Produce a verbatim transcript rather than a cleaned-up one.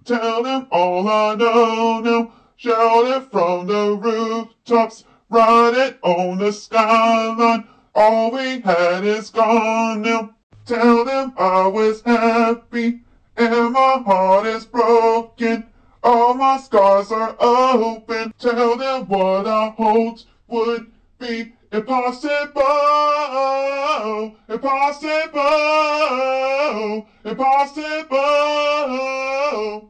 Tell them all I know now. Shout it from the rooftops. Write it on the skyline. All we had is gone now. Tell them I was happy and my heart is broken. All my scars are open. Tell them what I hoped would be impossible, impossible, impossible.